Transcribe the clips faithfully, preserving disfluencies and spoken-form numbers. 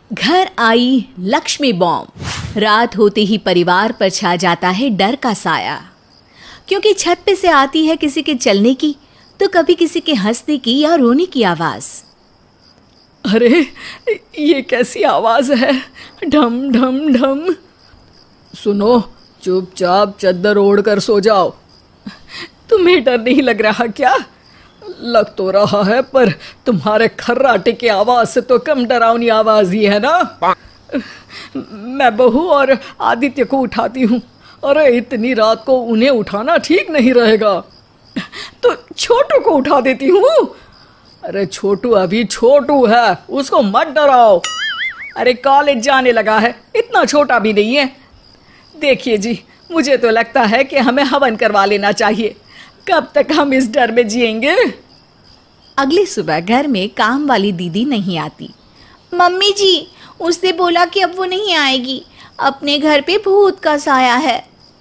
घर आई लक्ष्मी बॉम्ब। रात होते ही परिवार पर छा जाता है डर का साया, क्योंकि छत पे से आती है किसी के चलने की तो कभी किसी के हंसने की या रोने की आवाज। अरे ये कैसी आवाज है, ढम ढम ढम। सुनो, चुपचाप चद्दर ओढ़ कर सो जाओ। तुम्हें डर नहीं लग रहा क्या? लग तो रहा है, पर तुम्हारे खर्राटे की आवाज से तो कम डरावनी आवाज ही है ना। मैं बहू और आदित्य को उठाती हूँ। अरे इतनी रात को उन्हें उठाना ठीक नहीं रहेगा, तो छोटू को उठा देती हूँ। अरे छोटू अभी छोटू है, उसको मत डराओ। अरे कॉलेज जाने लगा है, इतना छोटा भी नहीं है। देखिए जी, मुझे तो लगता है कि हमें हवन करवा लेना चाहिए। कब तक हम इस डर में जिएंगे? अगली सुबह घर में काम वाली दीदी नहीं आती। मम्मी जी, उसने बोला कि अब वो नहीं आएगी, अपने घर पे भूत का साया है।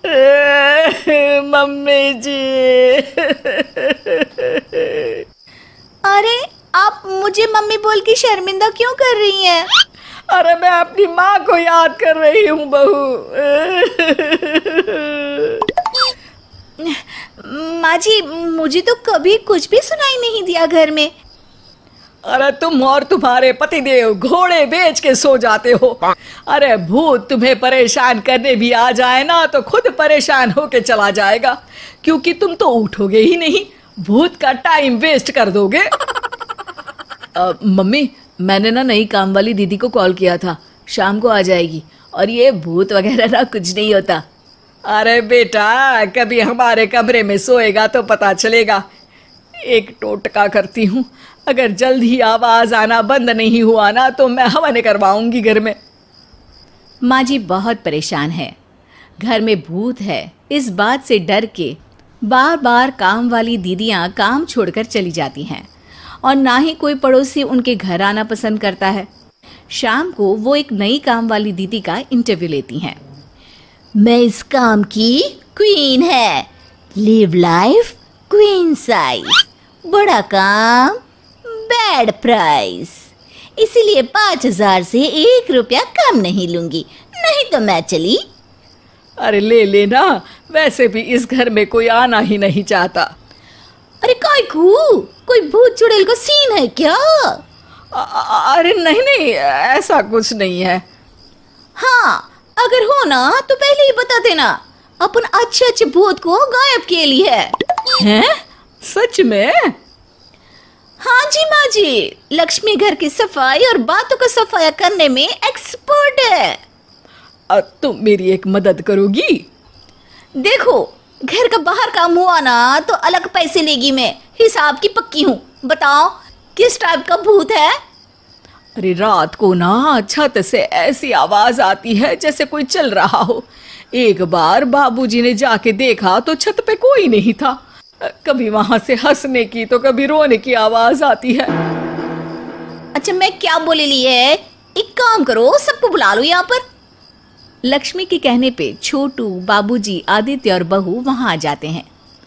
मम्मी जी। अरे आप मुझे मम्मी बोल के शर्मिंदा क्यों कर रही हैं? अरे मैं अपनी माँ को याद कर रही हूँ बहू। माँ जी, मुझे तो कभी कुछ भी सुनाई नहीं दिया घर में। अरे तुम और तुम्हारे पतिदेव घोड़े बेच के सो जाते हो। अरे भूत तुम्हें परेशान करने भी आ जाए ना तो खुद परेशान होके चला जाएगा, क्योंकि तुम तो उठोगे ही नहीं, भूत का टाइम वेस्ट कर दोगे। आ, मम्मी, मैंने ना नई काम वाली दीदी को कॉल किया था, शाम को आ जाएगी, और ये भूत वगैरह ना कुछ नहीं होता। अरे बेटा, कभी हमारे कमरे में सोएगा तो पता चलेगा। एक टोटका करती हूँ, अगर जल्द ही आवाज आना बंद नहीं हुआ ना तो मैं हवन करवाऊंगी घर में। माँ जी बहुत परेशान है, घर में भूत है इस बात से डर के बार बार काम वाली दीदियाँ काम छोड़कर चली जाती हैं, और ना ही कोई पड़ोसी उनके घर आना पसंद करता है। शाम को वो एक नई काम वाली दीदी का इंटरव्यू लेती हैं। मैं इस काम की क्वीन है, लिव लाइफ क्वीन साइज, बड़ा काम बैड प्राइस, इसीलिए पाँच हजार से एक रुपया कम नहीं लूंगी, नहीं तो मैं चली। अरे ले लेना, वैसे भी इस घर में कोई आना ही नहीं चाहता। अरे काय को, कोई भूत चुड़ैल का सीन है क्या? आ, अरे नहीं नहीं, ऐसा कुछ नहीं है। हाँ, अगर हो ना तो पहले ही बता देना, अपन अच्छे अच्छे भूत को गायब के लिए है। हैं? सच में? हाँ जी माँ जी, लक्ष्मी घर की सफाई और बातों का सफाया करने में एक्सपर्ट है। आ, तुम मेरी एक मदद करोगी? देखो, घर का बाहर काम हुआ ना तो अलग पैसे लेगी, मैं हिसाब की पक्की हूँ। बताओ किस टाइप का भूत है? अरे रात को ना छत से ऐसी आवाज आती है जैसे कोई चल रहा हो। एक बार बाबूजी ने जाके देखा तो छत पे कोई नहीं था। कभी वहां से हंसने की तो कभी रोने की आवाज आती है। अच्छा, मैं क्या बोले ली है, एक काम करो, सबको बुला लो यहाँ पर। लक्ष्मी के कहने पे छोटू, बाबूजी, आदित्य और बहू वहां आ जाते हैं।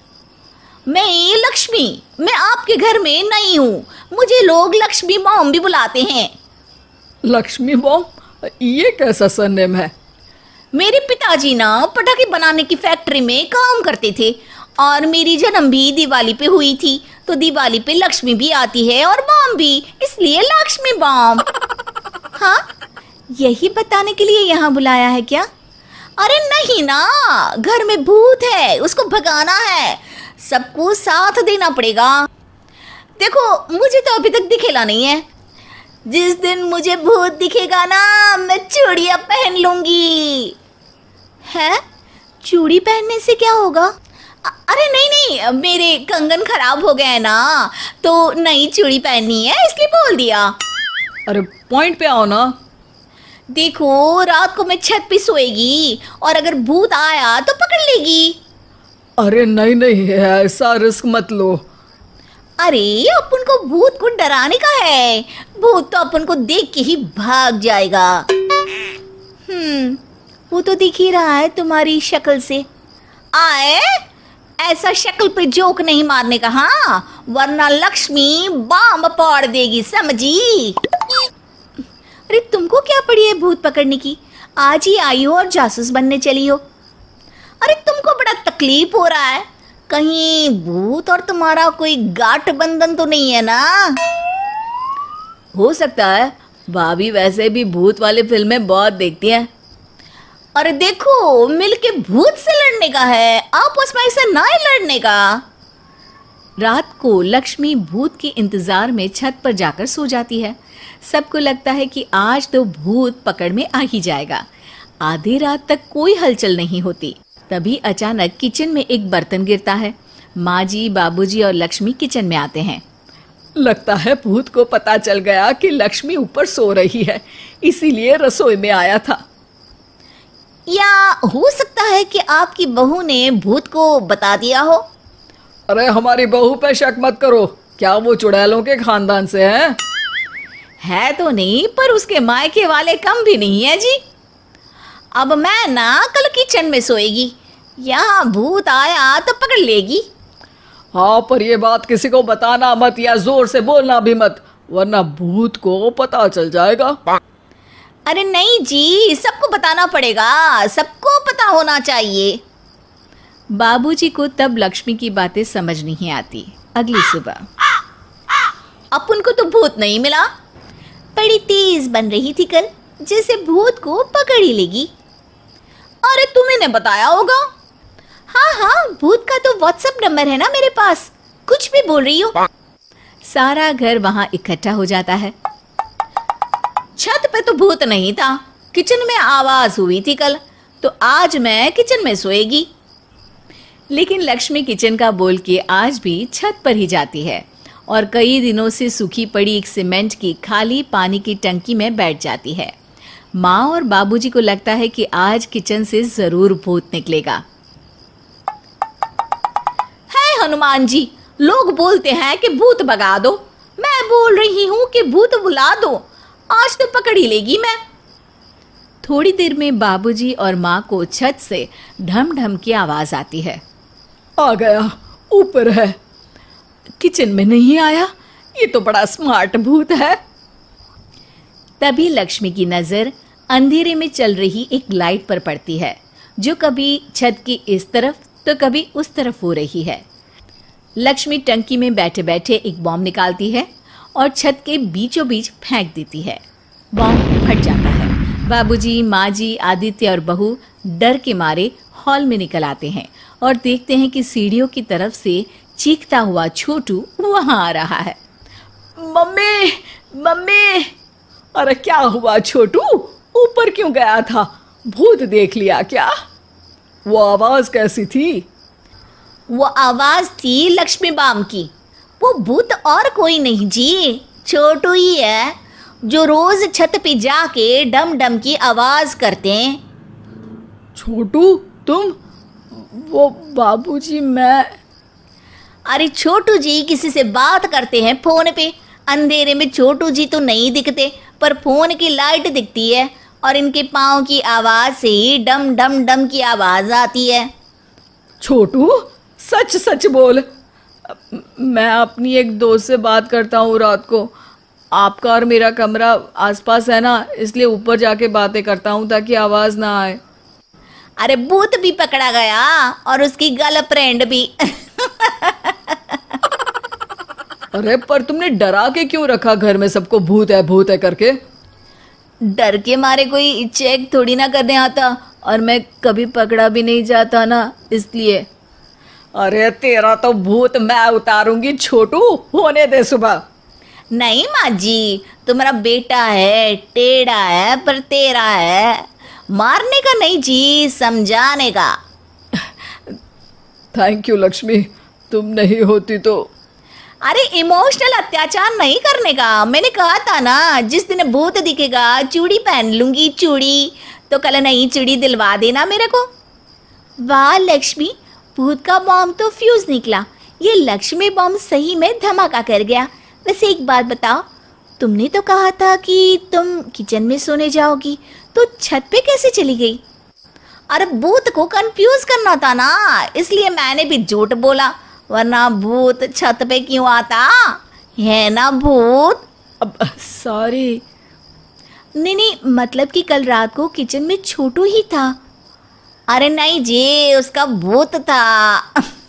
मैं लक्ष्मी, मैं आपके घर में नई हूँ, मुझे लोग लक्ष्मी बॉम्ब भी बुलाते हैं। लक्ष्मी बॉम्ब? ये कैसा सरनेम है? मेरे पिताजी ना पटाखे बनाने की फैक्ट्री में काम करते थे, और मेरी जन्म भी दिवाली पे हुई थी, तो दिवाली पे लक्ष्मी भी आती है और बॉम्ब भी, इसलिए लक्ष्मी बॉम्ब। हाँ, यही बताने के लिए यहाँ बुलाया है क्या? अरे नहीं ना, घर में भूत है, उसको भगाना है, सबको साथ देना पड़ेगा। देखो, मुझे तो अभी तक दिखेला नहीं है, जिस दिन मुझे भूत दिखेगा ना मैं चूड़ियाँ पहन लूंगी। है? चूड़ी पहनने से क्या होगा? अरे नहीं नहीं, मेरे कंगन खराब हो गए हैं ना, तो नई चूड़ी पहननी है इसलिए बोल दिया। अरे पॉइंट पे आओ ना। देखो, रात को मैं छत पे सोएगी और अगर भूत आया तो पकड़ लेगी। अरे नहीं नहीं, ऐसा रिस्क मत लो। अरे अपन को भूत को डराने का है, भूत तो अपन को देख के ही भाग जाएगा। हम्म, वो तो दिख ही रहा है तुम्हारी शक्ल से। आए, ऐसा शक्ल पे जोक नहीं मारने का, हाँ, वरना लक्ष्मी बॉम्ब फोड़ देगी, समझी? अरे तुमको क्या पड़ी है भूत पकड़ने की। आज ही आई हो और जासूस बनने चली हो। अरे तुमको बड़ा तकलीफ हो रहा है, कहीं भूत और तुम्हारा कोई गांठ बंधन तो नहीं है ना? हो सकता है, भाभी वैसे भी भूत वाली फिल्में बहुत देखती हैं। अरे देखो, मिलके भूत से लड़ने का है, आपस में ऐसा ना ही लड़ने का। रात को लक्ष्मी भूत के इंतजार में छत पर जाकर सो जाती है। सबको लगता है कि आज तो भूत पकड़ में आ ही जाएगा। आधी रात तक कोई हलचल नहीं होती। तभी अचानक किचन में एक बर्तन गिरता है। माँ जी, बाबूजी और लक्ष्मी किचन में आते हैं। लगता है भूत को पता चल गया कि लक्ष्मी ऊपर सो रही है, इसीलिए रसोई में आया था। या हो सकता है कि आपकी बहू ने भूत को बता दिया हो। अरे हमारी बहू पे शक मत करो, क्या वो चुड़ैलों के खानदान से है? है तो नहीं, पर उसके मायके वाले कम भी नहीं है जी। अब मैं ना कल किचन में सोएगी, यहाँ भूत आया तो पकड़ लेगी। हाँ, पर ये बात किसी को बताना मत या जोर से बोलना भी मत, वरना भूत को पता चल जाएगा। अरे नहीं जी, सबको बताना पड़ेगा, सबको पता होना चाहिए। बाबूजी को तब लक्ष्मी की बातें समझ नहीं आती। अगली सुबह अपन को तो भूत नहीं मिला, बड़ी तेज बन रही थी कल, जैसे भूत को पकड़ ही लेगी। अरे तुम्हें ने बताया होगा। हाँ हाँ, भूत का तो व्हाट्सएप नंबर है ना मेरे पास, कुछ भी बोल रही हो। सारा घर वहां इकट्ठा हो जाता है। छत पे तो भूत नहीं था, किचन में आवाज हुई थी कल, तो आज मैं किचन में सोएगी। लेकिन लक्ष्मी किचन का बोल के आज भी छत पर ही जाती है और कई दिनों से सूखी पड़ी एक सीमेंट की खाली पानी की टंकी में बैठ जाती है। माँ और बाबूजी को लगता है कि आज किचन से जरूर भूत निकलेगा। है हनुमान जी, लोग बोलते हैं कि भूत भगा दो, मैं बोल रही हूँ कि भूत बुला दो, आज तो पकड़ ही लेगी मैं। थोड़ी देर में बाबूजी और माँ को छत से ढम ढम की आवाज आती है। आ गया, ऊपर है, किचन में नहीं आया, ये तो बड़ा स्मार्ट भूत है। तभी लक्ष्मी की नजर अंधेरे में चल रही एक लाइट पर पड़ती है, जो कभी छत की इस तरफ तो कभी उस तरफ हो रही है। लक्ष्मी टंकी में बैठे बैठे एक बॉम्ब निकालती है और छत के बीचों बीच फेंक देती है। बॉम्ब फट जाता है। बाबूजी, माँ जी, आदित्य और बहू डर के मारे हॉल में निकल आते हैं और देखते हैं कि सीढ़ियों की तरफ से चीखता हुआ छोटू वहां आ रहा है। Mummy, mummy! अरे क्या हुआ छोटू, ऊपर क्यों गया था? भूत देख लिया क्या? वो आवाज कैसी थी? वो आवाज थी लक्ष्मी बाम की। वो भूत और कोई नहीं जी, छोटू ही है, जो रोज छत पे जाके डम डम की आवाज करते हैं। छोटू तुम? वो बाबूजी मैं। अरे छोटू जी किसी से बात करते हैं फोन पे, अंधेरे में छोटू जी तो नहीं दिखते, पर फोन की लाइट दिखती है और इनके पाँव की आवाज से ही डम डम डम की आवाज आती है। छोटू सच सच बोल। मैं अपनी एक दोस्त से बात करता हूँ रात को, आपका और मेरा कमरा आसपास है ना, इसलिए ऊपर जाके बातें करता हूँ ताकि आवाज ना आए। अरे भूत भी पकड़ा गया और उसकी गर्लफ्रेंड भी। अरे पर तुमने डरा के क्यों रखा घर में सबको भूत है भूत है करके? डर के मारे कोई चेक थोड़ी ना करने आता, और मैं कभी पकड़ा भी नहीं जाता ना, इसलिए। अरे तेरा तो भूत मैं उतारूंगी छोटू, होने दे सुबह। नहीं माँ जी, तुम्हारा बेटा है, टेढ़ा है पर तेरा है, मारने का नहीं जी, समझाने का। थैंक यू लक्ष्मी, तुम नहीं होती तो। अरे इमोशनल अत्याचार नहीं करने का, मैंने कहा था ना, जिस दिन भूत दिखेगा चूड़ी पहन लूंगी, चूड़ी तो कल नई चूड़ी दिलवा देना मेरे को। वाह लक्ष्मी, भूत का बॉम्ब तो फ्यूज निकला, ये लक्ष्मी बॉम्ब सही में धमाका कर गया। वैसे एक बात बताओ, तुमने तो कहा था कि तुम किचन में सोने जाओगी, तो छत पे कैसे चली गई? अरे भूत को कंफ्यूज करना था ना, इसलिए मैंने भी झूठ बोला, वरना भूत छत पे क्यों आता है ना भूत। अब सॉरी। नहीं नहीं, मतलब कि कल रात को किचन में छोटू ही था। अरे नहीं जी, उसका भूत था।